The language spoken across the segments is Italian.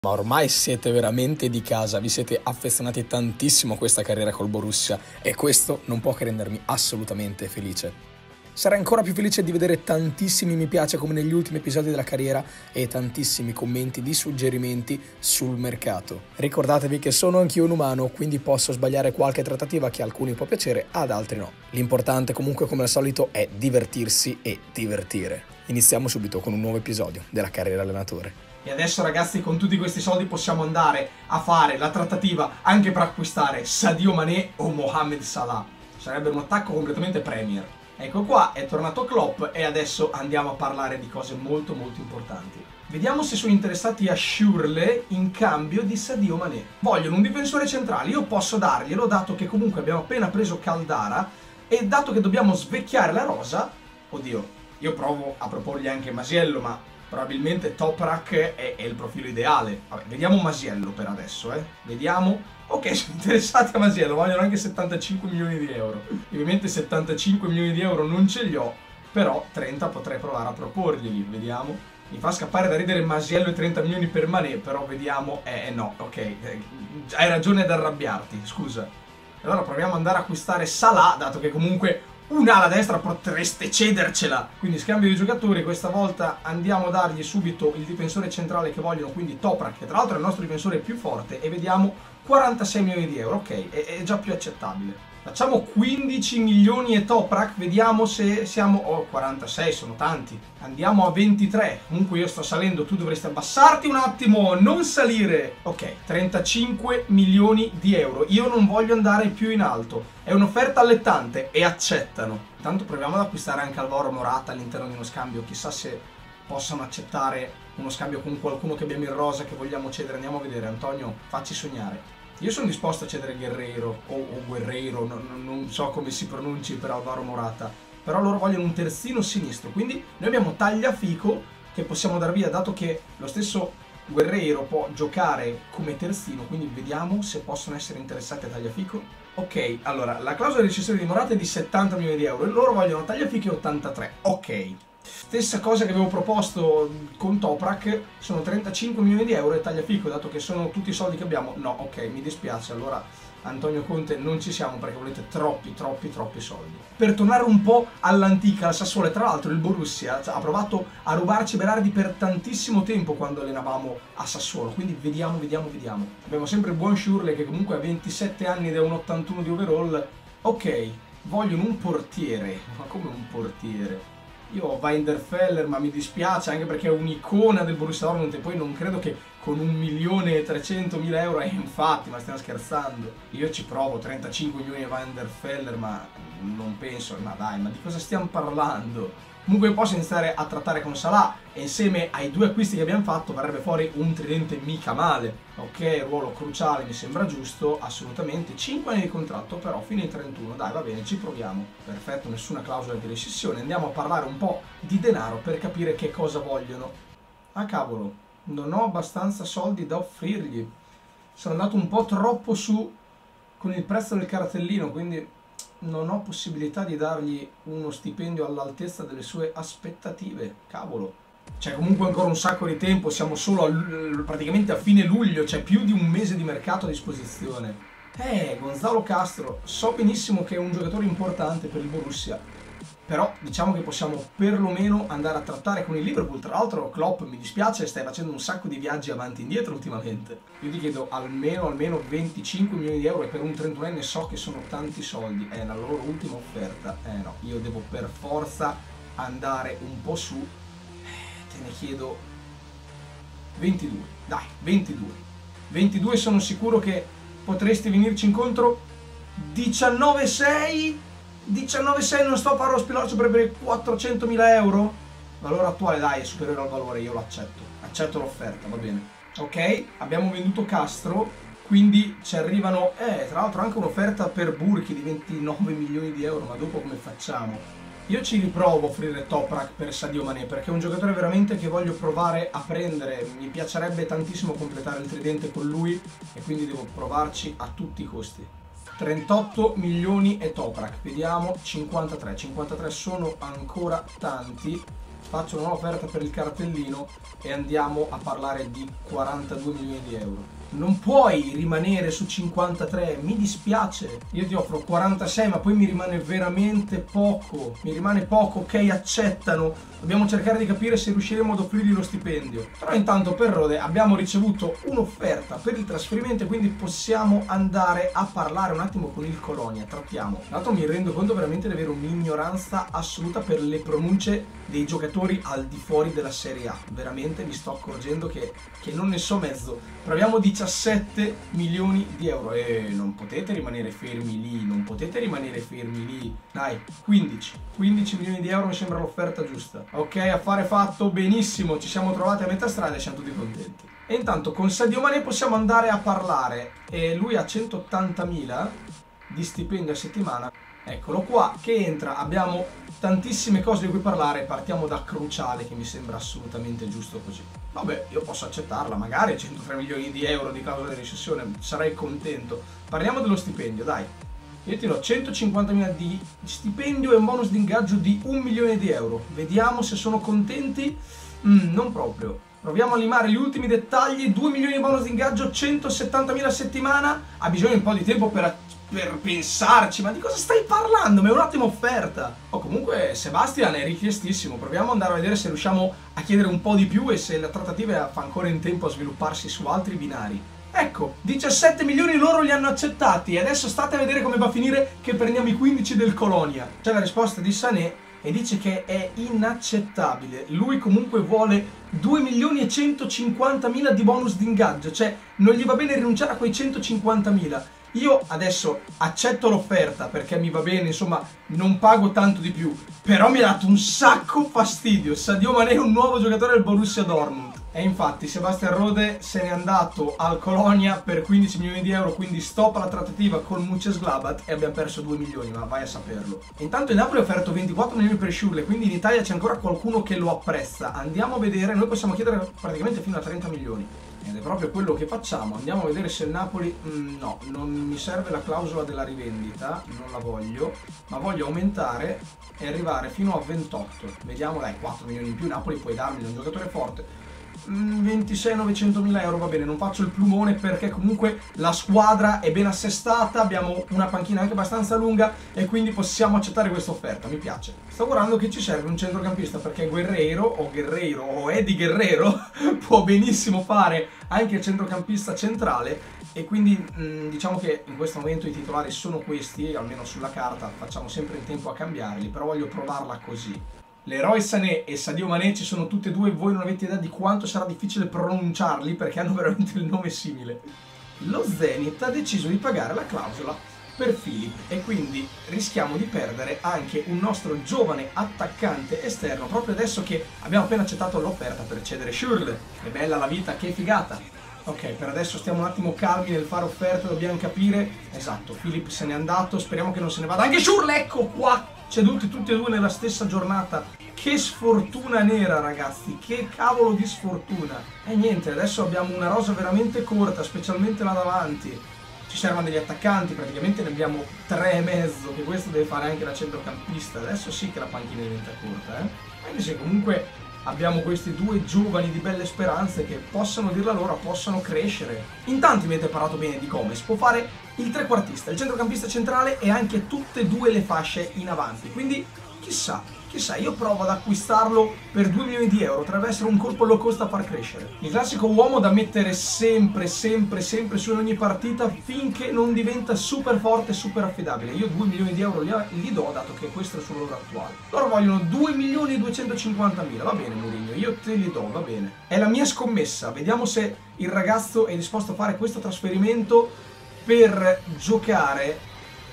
Ma ormai siete veramente di casa, vi siete affezionati tantissimo a questa carriera col Borussia e questo non può che rendermi assolutamente felice. Sarei ancora più felice di vedere tantissimi mi piace come negli ultimi episodi della carriera e tantissimi commenti di suggerimenti sul mercato. Ricordatevi che sono anch'io un umano, quindi posso sbagliare qualche trattativa che a alcuni può piacere, ad altri no. L'importante comunque come al solito è divertirsi e divertire. Iniziamo subito con un nuovo episodio della carriera allenatore. E adesso ragazzi con tutti questi soldi possiamo andare a fare la trattativa anche per acquistare Sadio Mané o Mohamed Salah. Sarebbe un attacco completamente Premier. Ecco qua, è tornato Klopp e adesso andiamo a parlare di cose molto importanti. Vediamo se sono interessati a Schürrle in cambio di Sadio Mané. Vogliono un difensore centrale, io posso darglielo dato che comunque abbiamo appena preso Caldara e dato che dobbiamo svecchiare la rosa, oddio, io provo a proporgli anche Masiello ma probabilmente Toprak è il profilo ideale. Vabbè, vediamo Masiello per adesso, vediamo. Ok, sono interessati a Masiello, vogliono anche 75 milioni di euro. Ovviamente 75 milioni di euro non ce li ho, però 30 potrei provare a proporglieli, vediamo. Mi fa scappare da ridere Masiello e 30 milioni per Mané, però vediamo. No, ok, hai ragione ad arrabbiarti, scusa. Allora proviamo ad andare a acquistare Salah, dato che comunque un'ala destra potreste cedercela. Quindi scambio di giocatori, questa volta andiamo a dargli subito il difensore centrale che vogliono, quindi Toprak, che tra l'altro è il nostro difensore più forte, e vediamo 46 milioni di euro, ok, è già più accettabile. Facciamo 15 milioni e Toprak, vediamo se siamo. Oh, 46, sono tanti. Andiamo a 23, comunque io sto salendo, tu dovresti abbassarti un attimo, non salire. Ok, 35 milioni di euro, io non voglio andare più in alto. È un'offerta allettante e accettano. Intanto proviamo ad acquistare anche Alvaro Morata all'interno di uno scambio, chissà se possano accettare uno scambio con qualcuno che abbiamo in rosa che vogliamo cedere. Andiamo a vedere, Antonio, facci sognare. Io sono disposto a cedere Guerreiro o Guerreiro, non so come si pronunci per Alvaro Morata, però loro vogliono un terzino sinistro, quindi noi abbiamo Tagliafico che possiamo dar via, dato che lo stesso Guerreiro può giocare come terzino, quindi vediamo se possono essere interessati a Tagliafico. Ok, allora, la clausola di rescissione di Morata è di 70 milioni di euro e loro vogliono Tagliafico e 83, ok. Stessa cosa che avevo proposto con Toprak, sono 35 milioni di euro e Tagliafico, dato che sono tutti i soldi che abbiamo, no, ok, mi dispiace, allora Antonio Conte non ci siamo perché volete troppi soldi. Per tornare un po' all'antica, al Sassuolo, e tra l'altro il Borussia ha provato a rubarci Berardi per tantissimo tempo quando allenavamo a Sassuolo, quindi vediamo. Abbiamo sempre il buon Schürrle che comunque ha 27 anni ed è un 81 di overall. Ok, vogliono un portiere, ma come un portiere? Io ho Weidenfeller, ma mi dispiace anche perché è un'icona del Borussia Dortmund e poi non credo che con 1.300.000 euro, infatti, ma stiamo scherzando. Io ci provo, 35 milioni a Weidenfeller, ma non penso, ma dai, ma di cosa stiamo parlando? Comunque posso iniziare a trattare con Salah e insieme ai due acquisti che abbiamo fatto verrebbe fuori un tridente mica male. Ok, ruolo cruciale, mi sembra giusto, assolutamente. 5 anni di contratto però, fino ai 31, dai va bene, ci proviamo. Perfetto, nessuna clausola di rescissione. Andiamo a parlare un po' di denaro per capire che cosa vogliono. Ah cavolo, non ho abbastanza soldi da offrirgli. Sono andato un po' troppo su con il prezzo del cartellino, quindi non ho possibilità di dargli uno stipendio all'altezza delle sue aspettative. Cavolo. C'è comunque ancora un sacco di tempo, siamo solo praticamente a fine luglio, c'è più di un mese di mercato a disposizione. Gonzalo Castro, so benissimo che è un giocatore importante per il Borussia, però diciamo che possiamo perlomeno andare a trattare con il Liverpool. Tra l'altro Klopp, mi dispiace, stai facendo un sacco di viaggi avanti e indietro ultimamente. Io ti chiedo almeno 25 milioni di euro e per un 31enne so che sono tanti soldi. La loro ultima offerta, no, io devo per forza andare un po' su. Te ne chiedo 22, dai, 22 sono sicuro che potresti venirci incontro. 19,6 non sto a fare lo spilorcio per 400.000 euro. Valore attuale, dai, è superiore al valore, io lo accetto l'offerta, va bene. Ok, abbiamo venduto Castro, quindi ci arrivano, tra l'altro anche un'offerta per Burki di 29 milioni di euro, ma dopo come facciamo? Io ci riprovo a offrire Toprak per Sadio Mané perché è un giocatore veramente che voglio provare a prendere. Mi piacerebbe tantissimo completare il tridente con lui e quindi devo provarci a tutti i costi. 38 milioni e Toprak, vediamo. 53 sono ancora tanti. faccio una nuova offerta per il cartellino e andiamo a parlare di 42 milioni di euro. Non puoi rimanere su 53, mi dispiace. Io ti offro 46, ma poi mi rimane veramente poco. Mi rimane poco, ok, accettano. Dobbiamo cercare di capire se riusciremo ad offrirgli lo stipendio. Però intanto per Rode abbiamo ricevuto un'offerta per il trasferimento, quindi possiamo andare a parlare un attimo con il Colonia. Trattiamo. Tra l'altro mi rendo conto veramente di avere un'ignoranza assoluta per le pronunce dei giocatori al di fuori della Serie A. Veramente mi sto accorgendo che non ne so mezzo. Proviamo 17 milioni di euro. E non potete rimanere fermi lì, non potete rimanere fermi lì. Dai, 15 milioni di euro mi sembra l'offerta giusta. Ok, affare fatto, benissimo, ci siamo trovati a metà strada e siamo tutti contenti. E intanto con Sadio Mané possiamo andare a parlare. E lui ha 180.000 di stipendio a settimana. Eccolo qua che entra, abbiamo tantissime cose di cui parlare, partiamo da Cruciale che mi sembra assolutamente giusto così. Vabbè, io posso accettarla, magari 103 milioni di euro di clausola di rescissione, sarei contento. Parliamo dello stipendio, dai. Io ti do 150.000 di stipendio e un bonus di ingaggio di 1 milione di euro. Vediamo se sono contenti. Non proprio. Proviamo a limare gli ultimi dettagli. 2 milioni di bonus di ingaggio, 170.000 a settimana. Ha bisogno di un po' di tempo per pensarci. Ma di cosa stai parlando? Ma è un'ottima offerta. Oh, comunque Sebastian è richiestissimo. Proviamo ad andare a vedere se riusciamo a chiedere un po' di più e se la trattativa fa ancora in tempo a svilupparsi su altri binari. Ecco, 17 milioni loro li hanno accettati e adesso state a vedere come va a finire che prendiamo i 15 del Colonia. C'è la risposta di Sané e dice che è inaccettabile. Lui comunque vuole 2 milioni e 150.000 di bonus di ingaggio, cioè non gli va bene rinunciare a quei 150.000. Io adesso accetto l'offerta perché mi va bene, insomma, non pago tanto di più, però mi ha dato un sacco fastidio. Sadio Mané è un nuovo giocatore del Borussia Dortmund. E infatti Sebastian Rode se n'è andato al Colonia per 15 milioni di euro, quindi stop alla trattativa con Mönchengladbach e abbiamo perso 2 milioni, ma vai a saperlo. Intanto il Napoli ha offerto 24 milioni per Schürrle, quindi in Italia c'è ancora qualcuno che lo apprezza. Andiamo a vedere, noi possiamo chiedere praticamente fino a 30 milioni. Ed è proprio quello che facciamo. Andiamo a vedere se il Napoli... no, non mi serve la clausola della rivendita, non la voglio, ma voglio aumentare e arrivare fino a 28. Vediamo, dai, 4 milioni in più, Napoli puoi darmi un giocatore forte. 26.900.000 euro, va bene, non faccio il plumone perché comunque la squadra è ben assestata, abbiamo una panchina anche abbastanza lunga e quindi possiamo accettare questa offerta, mi piace. Sto guardando che ci serve un centrocampista perché Guerreiro o Eddie Guerrero può benissimo fare anche il centrocampista centrale e quindi diciamo che in questo momento i titolari sono questi, almeno sulla carta, facciamo sempre in tempo a cambiarli, però voglio provarla così. Leroy Sané e Sadio Mané ci sono tutti e due, voi non avete idea di quanto sarà difficile pronunciarli perché hanno veramente il nome simile. Lo Zenit ha deciso di pagare la clausola per Philip e quindi rischiamo di perdere anche un nostro giovane attaccante esterno proprio adesso che abbiamo appena accettato l'offerta per cedere Schürrle. È bella la vita, che figata! Ok, per adesso stiamo un attimo calmi nel fare offerte, dobbiamo capire... Esatto, Philip se n'è andato, speriamo che non se ne vada anche Schürrle, ecco qua! Ceduti tutti e due nella stessa giornata. Che sfortuna nera, ragazzi, che cavolo di sfortuna. E niente, adesso abbiamo una rosa veramente corta, specialmente là davanti. Ci servono degli attaccanti, praticamente ne abbiamo 3 e mezzo, che questo deve fare anche la centrocampista. Adesso sì che la panchina diventa corta, Anche se comunque abbiamo questi due giovani di belle speranze che possono dirla loro, possono crescere. In tanti mi avete parlato bene di Gomez, può fare il trequartista, il centrocampista centrale e anche tutte e due le fasce in avanti, quindi chissà, io provo ad acquistarlo per 2 milioni di euro, potrebbe essere un colpo low cost a far crescere. Il classico uomo da mettere sempre su in ogni partita finché non diventa super forte e super affidabile. Io 2 milioni di euro gli do, dato che questo è il suo valore attuale. Loro vogliono 2 milioni e 250.000, va bene Mourinho, io te li do, va bene. È la mia scommessa, vediamo se il ragazzo è disposto a fare questo trasferimento per giocare...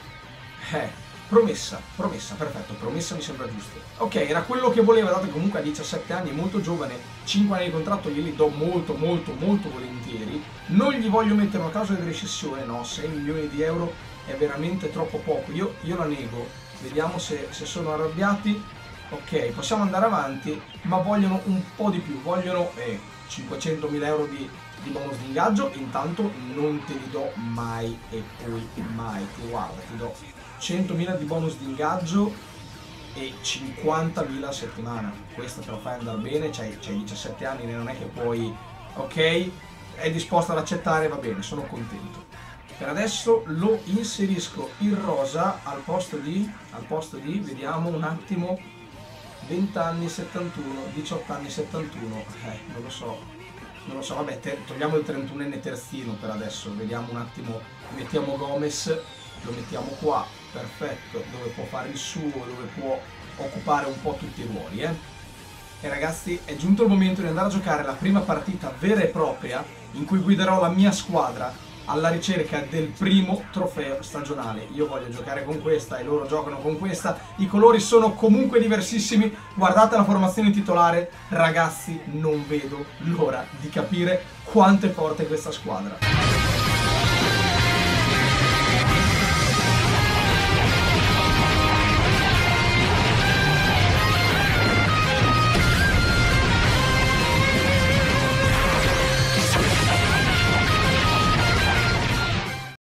Promessa, perfetto, promessa mi sembra giusto. Ok, era quello che voleva, dato che comunque a 17 anni è molto giovane, 5 anni di contratto glieli do molto volentieri. Non gli voglio mettere una clausola di rescissione, no, 6 milioni di euro è veramente troppo poco, io la nego. Vediamo se sono arrabbiati. Ok, possiamo andare avanti, ma vogliono un po' di più, vogliono 500.000 euro di bonus di ingaggio, intanto non te li do mai e poi mai, guarda, ti do 100.000 di bonus di ingaggio e 50.000 a settimana. Questo te lo fai andare bene, c'hai 17 anni, non è che puoi, ok, è disposto ad accettare, va bene, sono contento. Per adesso lo inserisco il rosa al posto di, vediamo un attimo, 20 anni 71, 18 anni 71, non lo so, vabbè, togliamo il 31enne terzino per adesso, vediamo un attimo, mettiamo Gomez, lo mettiamo qua, perfetto, dove può fare il suo, dove può occupare un po' tutti i ruoli, E ragazzi, è giunto il momento di andare a giocare la prima partita vera e propria in cui guiderò la mia squadra alla ricerca del primo trofeo stagionale. Io voglio giocare con questa e loro giocano con questa. I colori sono comunque diversissimi. Guardate la formazione titolare. Ragazzi, non vedo l'ora di capire quanto è forte questa squadra.